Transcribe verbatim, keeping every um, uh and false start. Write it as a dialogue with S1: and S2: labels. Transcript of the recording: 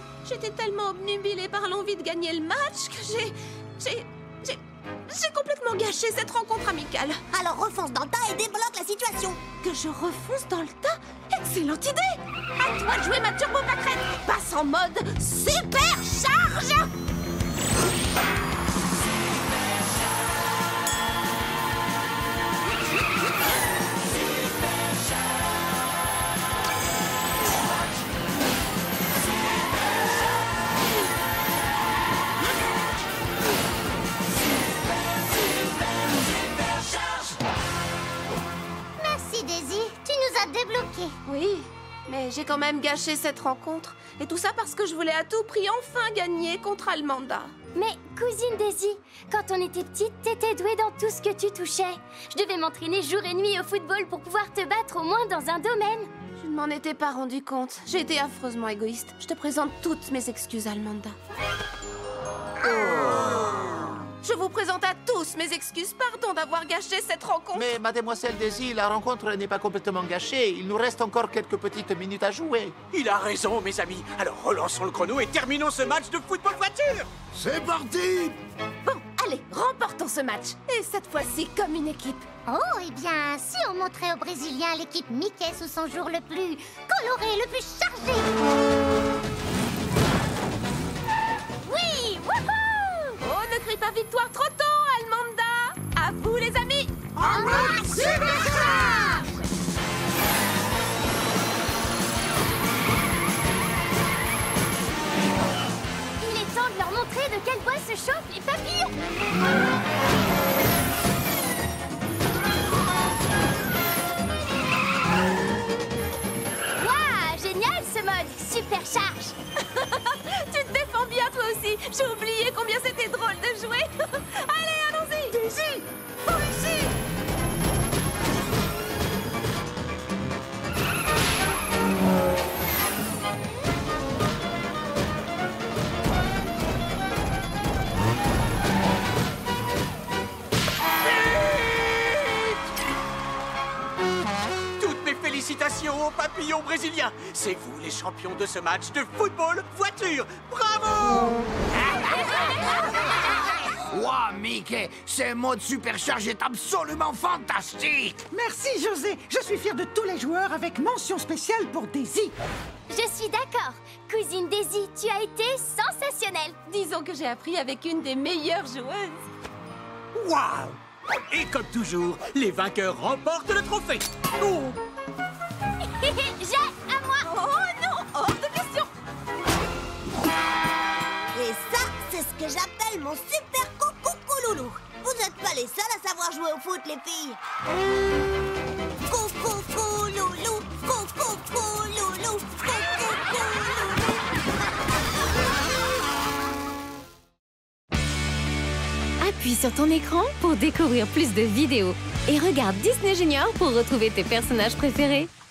S1: J'étais tellement obnubilée par l'envie de gagner le match que j'ai... J'ai... J'ai... J'ai complètement gâché cette rencontre amicale.
S2: Alors refonce dans le tas et débloque la situation.
S1: Que je refonce dans le tas? Excellente idée! À toi de jouer ma turbo pâquerette! Passe en mode super charge!
S2: Merci Daisy, tu nous as débloqués.
S1: Oui, mais j'ai quand même gâché cette rencontre. Et tout ça parce que je voulais à tout prix enfin gagner contre Almanda.
S3: Mais cousine Daisy, quand on était petite, t'étais douée dans tout ce que tu touchais. Je devais m'entraîner jour et nuit au football pour pouvoir te battre au moins dans un domaine.
S1: Je ne m'en étais pas rendu compte. J'ai été affreusement égoïste. Je te présente toutes mes excuses, Almanda. Je vous présente à tous mes excuses. Pardon d'avoir gâché cette rencontre.
S4: Mais mademoiselle Daisy, la rencontre n'est pas complètement gâchée. Il nous reste encore quelques petites minutes à jouer.
S5: Il a raison, mes amis. Alors relançons le chrono et terminons ce match de football voiture.
S6: C'est parti!
S1: Bon, allez, remportons ce match. Et cette fois-ci comme une équipe.
S2: Oh, eh bien, si on montrait aux Brésiliens l'équipe Mickey sous son jour le plus coloré, le plus chargé.
S1: Oui, wouhou! Oh, ne crie pas victoire trop tôt, Almanda! À vous, les amis!
S2: En mode supercharge!
S3: Il est temps de leur montrer de quel bois se chauffent les papillons. Waouh, génial ce mode supercharge.
S1: Tu te défends bien, toi aussi! J'ai oublié combien c'était drôle de jouer! Allez, allons-y!
S2: Daisy, par ici!
S5: Toutes mes félicitations aux papillons brésiliens. C'est vous les champions de ce match de football voiture. Bravo!
S6: Ouah, Mickey, ce mode supercharge est absolument fantastique!
S7: Merci José, je suis fier de tous les joueurs avec mention spéciale pour Daisy.
S3: Je suis d'accord. Cousine Daisy, tu as été sensationnelle.
S1: Disons que j'ai appris avec une des meilleures joueuses.
S5: Waouh! Et comme toujours, les vainqueurs remportent le trophée. Oh!
S3: J'ai à moi.
S1: Oh non, hors de question!
S2: Et ça, c'est ce que j'appelle mon super coucou couloulou. Vous n'êtes pas les seuls à savoir jouer au foot, les filles. Coucou couloulou, coucou couloulou, coucou couloulou.
S8: Appuie sur ton écran pour découvrir plus de vidéos et regarde Disney Junior pour retrouver tes personnages préférés.